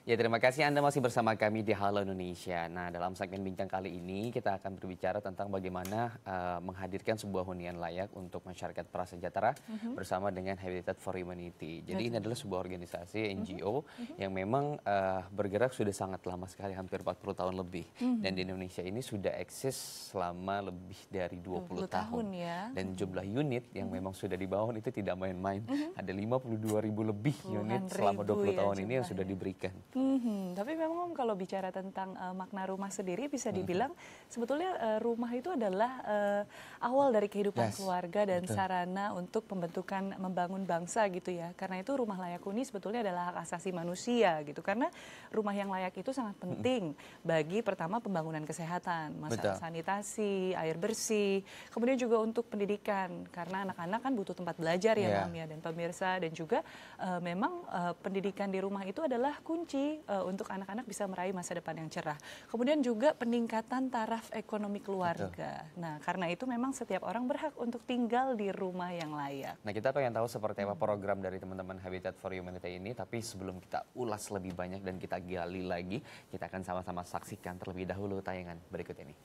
Ya, terima kasih Anda masih bersama kami di Halo Indonesia. Nah, dalam segmen bincang kali ini kita akan berbicara tentang bagaimana menghadirkan sebuah hunian layak untuk masyarakat prasejahtera bersama dengan Habitat for Humanity. Jadi ini adalah sebuah organisasi NGO yang memang bergerak sudah sangat lama sekali, hampir 40 tahun lebih. Dan di Indonesia ini sudah eksis selama lebih dari 20 tahun. Ya. Dan jumlah unit yang memang sudah dibangun itu tidak main-main. Ada 52.000 lebih unit selama 20 tahun ini yang sudah diberikan. Tapi memang Om, kalau bicara tentang makna rumah sendiri bisa dibilang sebetulnya rumah itu adalah awal dari kehidupan keluarga dan sarana untuk pembentukan membangun bangsa gitu ya. Karena itu rumah layak huni sebetulnya adalah hak asasi manusia gitu. Karena rumah yang layak itu sangat penting bagi pertama pembangunan kesehatan, masalah sanitasi, air bersih, kemudian juga untuk pendidikan. Karena anak-anak kan butuh tempat belajar ya Mam ya, dan pemirsa, dan juga memang pendidikan di rumah itu adalah kunci untuk anak-anak bisa meraih masa depan yang cerah. Kemudian juga peningkatan taraf ekonomi keluarga. Nah, karena itu memang setiap orang berhak untuk tinggal di rumah yang layak. Nah, kita pengen tahu seperti apa program dari teman-teman Habitat for Humanity ini, tapi sebelum kita ulas lebih banyak dan kita gali lagi, kita akan sama-sama saksikan terlebih dahulu tayangan berikut ini.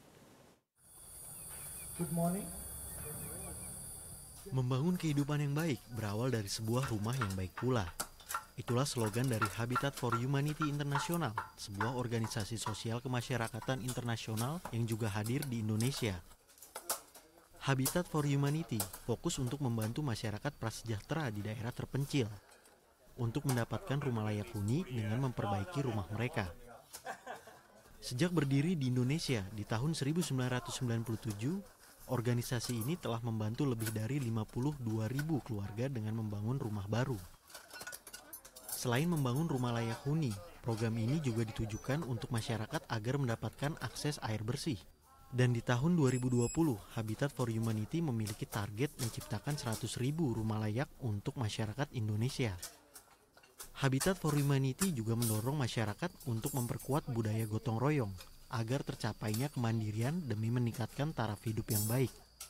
Good morning. Membangun kehidupan yang baik berawal dari sebuah rumah yang baik pula. Itulah slogan dari Habitat for Humanity International, sebuah organisasi sosial kemasyarakatan internasional yang juga hadir di Indonesia. Habitat for Humanity fokus untuk membantu masyarakat prasejahtera di daerah terpencil untuk mendapatkan rumah layak huni dengan memperbaiki rumah mereka. Sejak berdiri di Indonesia di tahun 1997, organisasi ini telah membantu lebih dari 52.000 keluarga dengan membangun rumah baru. Selain membangun rumah layak huni, program ini juga ditujukan untuk masyarakat agar mendapatkan akses air bersih. Dan di tahun 2020, Habitat for Humanity memiliki target menciptakan 100.000 rumah layak untuk masyarakat Indonesia. Habitat for Humanity juga mendorong masyarakat untuk memperkuat budaya gotong royong agar tercapainya kemandirian demi meningkatkan taraf hidup yang baik.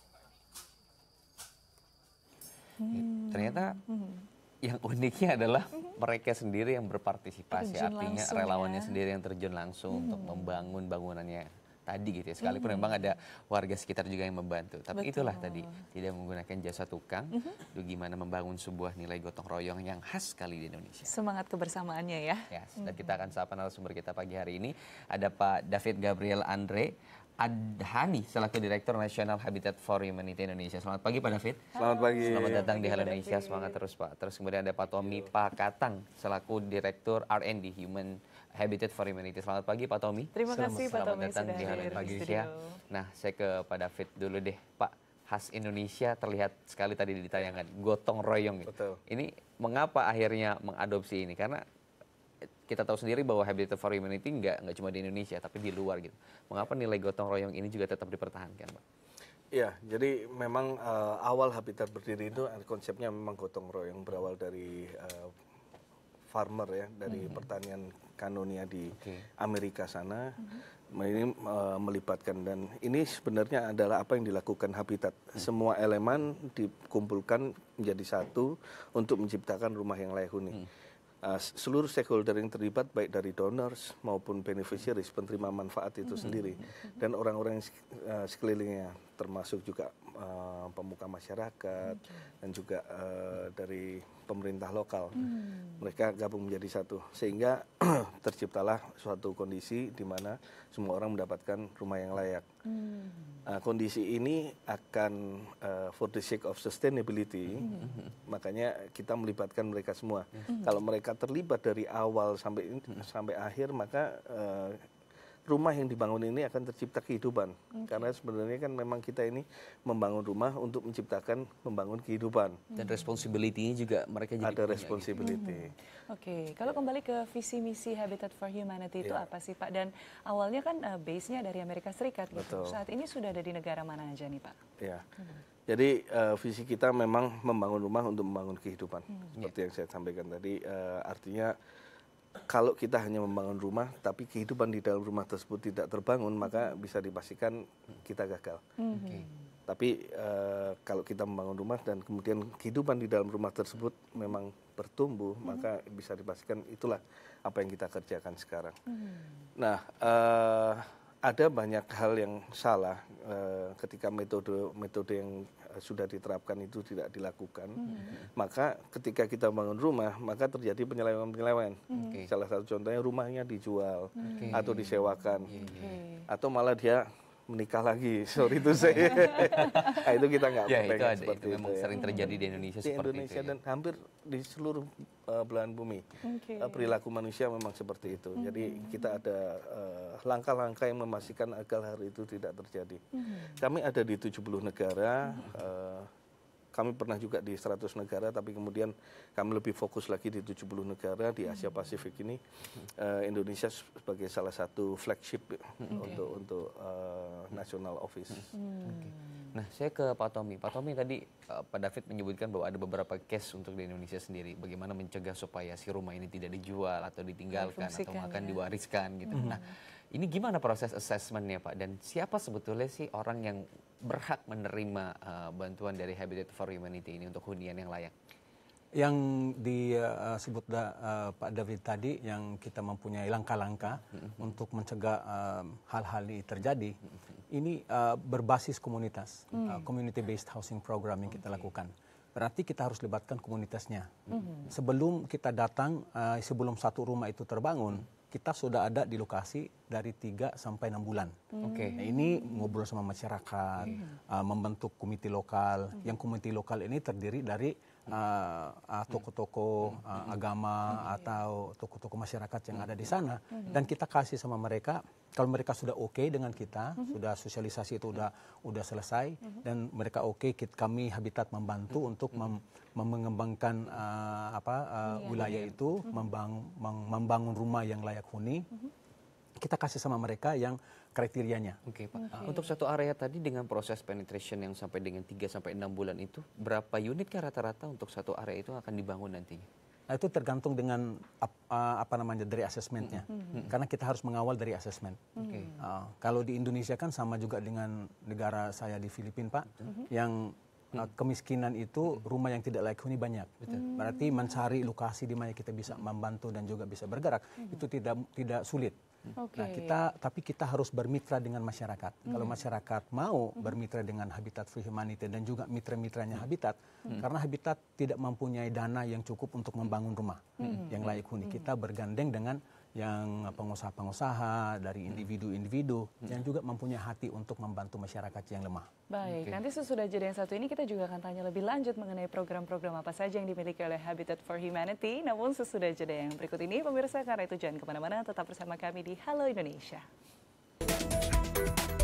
Ternyata yang uniknya adalah mereka sendiri yang berpartisipasi, artinya relawannya sendiri yang terjun langsung untuk membangun bangunannya tadi gitu ya. Sekalipun memang ada warga sekitar juga yang membantu. Tapi itulah tadi, tidak menggunakan jasa tukang, itu gimana membangun sebuah nilai gotong royong yang khas sekali di Indonesia. Semangat kebersamaannya ya. Dan kita akan sapa narasumber kita pagi hari ini. Ada Pak David Gabriel Andre Adhani, selaku Direktur Nasional Habitat for Humanity Indonesia. Selamat pagi Pak David. Selamat pagi. Selamat datang di Halo Indonesia, semangat terus Pak. Terus kemudian ada Pak Tommy Pakatang, selaku Direktur R&D Human Habitat for Humanity. Selamat pagi Pak Tommy. Terima kasih Pak Tommy datang di Halo Indonesia. Nah, saya ke Pak David dulu deh Pak. Khas Indonesia terlihat sekali tadi di tayangan, gotong royong. Betul. Ini mengapa akhirnya mengadopsi ini? Karena kita tahu sendiri bahwa Habitat for Humanity nggak cuma di Indonesia, tapi di luar gitu. Mengapa nilai gotong royong ini juga tetap dipertahankan, Pak? Iya, jadi memang awal Habitat berdiri itu konsepnya memang gotong royong, berawal dari farmer ya, dari pertanian kanonia di Amerika sana. Ini melibatkan, dan ini sebenarnya adalah apa yang dilakukan Habitat. Semua elemen dikumpulkan menjadi satu untuk menciptakan rumah yang layak huni. Seluruh stakeholder yang terlibat, baik dari donors maupun beneficiaries, penerima manfaat itu sendiri, dan orang-orang yang sekelilingnya, termasuk juga pemuka masyarakat dan juga dari pemerintah lokal. Mereka gabung menjadi satu, sehingga terciptalah suatu kondisi di mana semua orang mendapatkan rumah yang layak. Kondisi ini akan for the sake of sustainability, makanya kita melibatkan mereka semua. Kalau mereka terlibat dari awal sampai akhir, maka rumah yang dibangun ini akan tercipta kehidupan. Karena sebenarnya kan memang kita ini membangun rumah untuk menciptakan, membangun kehidupan. Dan responsibility-nya juga mereka jadi ada responsibility. Oke, kalau kembali ke visi misi Habitat for Humanity itu apa sih Pak? Dan awalnya kan base-nya dari Amerika Serikat gitu. Betul. Saat ini sudah ada di negara mana aja nih Pak? Ya. Jadi visi kita memang membangun rumah untuk membangun kehidupan. Seperti yang saya sampaikan tadi, artinya kalau kita hanya membangun rumah, tapi kehidupan di dalam rumah tersebut tidak terbangun, maka bisa dipastikan kita gagal. Tapi kalau kita membangun rumah dan kemudian kehidupan di dalam rumah tersebut memang bertumbuh, maka bisa dipastikan itulah apa yang kita kerjakan sekarang. Nah, ada banyak hal yang salah ketika metode yang sudah diterapkan itu tidak dilakukan. Maka ketika kita bangun rumah, maka terjadi penyelewengan. Salah satu contohnya rumahnya dijual atau disewakan, atau malah dia menikah lagi, sorry itu saya. Nah, itu kita nggak pengen seperti itu. Memang sering terjadi di Indonesia di seperti Indonesia itu. Dan hampir di seluruh belahan bumi. Perilaku manusia memang seperti itu. Jadi kita ada langkah-langkah yang memastikan agar hal itu tidak terjadi. Kami ada di 70 negara. Kami pernah juga di 100 negara, tapi kemudian kami lebih fokus lagi di 70 negara di Asia Pasifik ini. Indonesia sebagai salah satu flagship untuk national office. Nah, saya ke Pak Tommy. Pak Tommy tadi Pak David menyebutkan bahwa ada beberapa case untuk di Indonesia sendiri. Bagaimana mencegah supaya si rumah ini tidak dijual atau ditinggalkan atau bahkan diwariskan gitu. Nah, ini gimana proses assessment-nya Pak? Dan siapa sebetulnya sih orang yang berhak menerima bantuan dari Habitat for Humanity ini untuk hunian yang layak? Yang disebut Pak David tadi, yang kita mempunyai langkah-langkah untuk mencegah hal-hal ini terjadi, ini berbasis komunitas, community-based housing program yang kita lakukan. Berarti kita harus libatkan komunitasnya. Sebelum kita datang, sebelum satu rumah itu terbangun, kita sudah ada di lokasi dari 3 sampai 6 bulan. Nah, ini ngobrol sama masyarakat, membentuk komite lokal. Yang komite lokal ini terdiri dari tokoh-tokoh agama atau tokoh-tokoh masyarakat yang ada di sana. Dan kita kasih sama mereka, kalau mereka sudah oke dengan kita, sudah sosialisasi itu udah selesai, dan mereka oke, kami Habitat membantu untuk mengembangkan wilayah itu, membangun rumah yang layak huni. Kita kasih sama mereka yang kriterianya. Oke, Pak. Untuk satu area tadi dengan proses penetration yang sampai dengan 3 sampai 6 bulan itu, berapa unit kah rata-rata untuk satu area itu akan dibangun nantinya? Nah, itu tergantung dengan dari asesmennya. Karena kita harus mengawal dari asesmen. Kalau di Indonesia kan sama juga dengan negara saya di Filipina, Pak, yang kemiskinan itu rumah yang tidak layak huni banyak. Berarti mencari lokasi di mana kita bisa membantu dan juga bisa bergerak itu tidak sulit. Nah, tapi kita harus bermitra dengan masyarakat. Kalau masyarakat mau bermitra dengan Habitat for Humanity dan juga mitra-mitranya Habitat, karena Habitat tidak mempunyai dana yang cukup untuk membangun rumah yang layak huni. Kita bergandeng dengan yang pengusaha-pengusaha dari individu-individu yang juga mempunyai hati untuk membantu masyarakat yang lemah. Baik, nanti sesudah jeda yang satu ini kita juga akan tanya lebih lanjut mengenai program-program apa saja yang dimiliki oleh Habitat for Humanity. Namun sesudah jeda yang berikut ini, pemirsa, karena itu jangan kemana-mana, tetap bersama kami di Halo Indonesia.